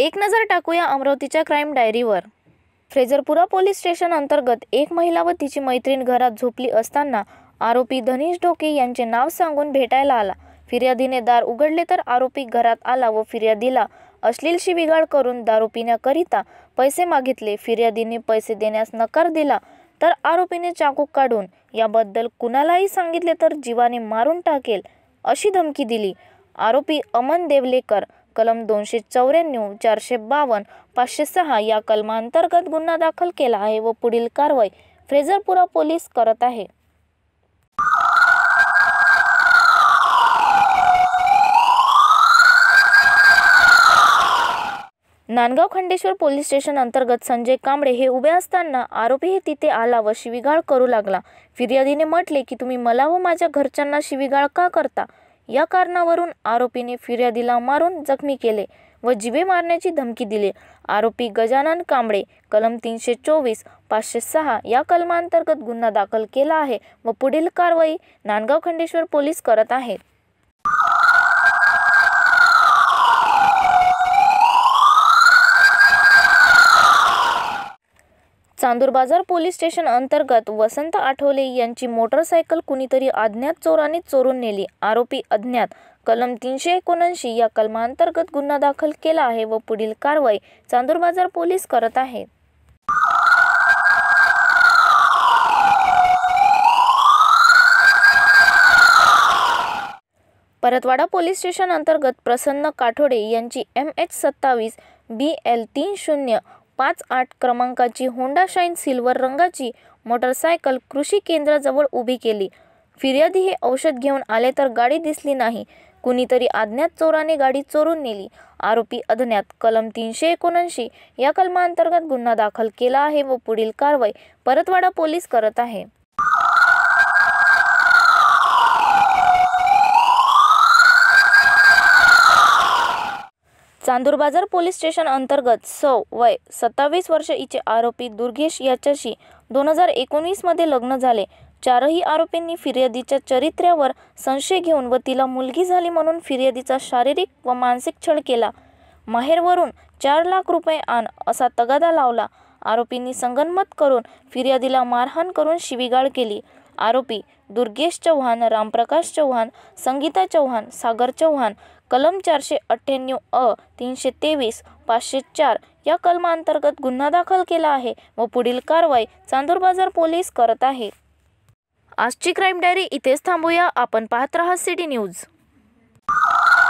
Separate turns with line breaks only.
एक नजर टाकूया अमरावतीच्या क्राईम डायरीवर। फ्रेजरपुरा पोलीस स्टेशन अंतर्गत एक महिला व तिची मैत्रीण घरात झोपली असताना आरोपी धनेश ढोके यांचे नाव सांगून भेटायला आला। फिर्यादीने दार उघडले तर आरोपी घरात आला व फिर्यादीला अश्लील शिवीगाळ करून दारू पिण्याकरिता पैसे मागितले। फिर्यादीने पैसे देण्यास नकार दिला तर आरोपीने चाकू काढून याबद्दल कुणालाही सांगितले तर जीवाने मारून टाकेल अशी धमकी दिली। आरोपी अमन देवलेकर कलम 294, 452, 506 या कलमांतर्गत गुन्हा दाखल केला आहे व पुढील कारवाई फ्रेजरपुरा पोलीस करत आहे। नांदगाव खंडेश्वर पोलीस स्टेशन अंतर्गत संजय कांबळे हे उभे असताना आरोपी हे तिथे आला व शिवीगाळ करू लागला। फिर्यादीने म्हटले की तुम्ही मला व माझ्या घरच्यांना शिवीगाळ का करता? या कारणावरून आरोपीने फिर्यादीला मारून जखमी केले व जिवे मारण्याची धमकी दिली। आरोपी गजानन कांबळे कलम 324, 506 या कलमांतर्गत गुन्हा दाखल केला आहे व पुढील कारवाई नांदगाव खंडेश्वर पोलीस करत आहेत। चांदूर बाजार पोलीस स्टेशन अंतर्गत वसंत आठवले यांची मोटरसायकल कुणीतरी अज्ञात चोरांनी चोरून नेली। आरोपी अज्ञात कलम 379 या कलमांतर्गत गुन्हा दाखल केला आहे व पुढील कारवाई चांदूर बाजार पोलीस करत आहेत। परतवाडा पोलीस स्टेशन अंतर्गत प्रसन्न काठोडे यांची MH27 BL 3058 क्रमांकाची होंडा शाईन सिल्वर रंगाची मोटरसायकल कृषी केंद्राजवळ उभी केली। फिर्यादी हे औषध घेऊन आले तर गाडी दिसली नाही। कुणीतरी अज्ञात चोराने गाडी चोरून नेली। आरोपी अज्ञात कलम 379 या कलमांतर्गत गुन्हा दाखल केला आहे व पुढील कारवाई परतवाडा पोलीस करत आहे। चांदूर बाजार पोलीस स्टेशन अंतर्गत वय 27 वर्ष हिचे आरोपी दुर्गेश याच्याशी 2019 मध्ये लग्न झाले। चारही आरोपींनी फिर्यादीच्या चरित्र्यावर संशय घेऊन व तिला मुलगी झाली म्हणून फिर्यादीचा शारीरिक व मानसिक छळ केला। माहेरवरून 4 लाख रुपये आण असा तगादा लावला। आरोपींनी संगनमत करून फिर्यादीला मारहाण करून शिवीगाळ केली। आरोपी दुर्गेश चव्हाण, रामप्रकाश चव्हाण, संगीता चव्हाण, सागर चव्हाण कलम 498 अ 323, 504 या कलमांतर्गत गुन्हा दाखल केला आहे व पुढील कारवाई चांदूर बाजार पोलीस करत आहे। आजची क्राईम डायरी इथेच थांबूया। आपण पाहत रहा सिटी न्यूज।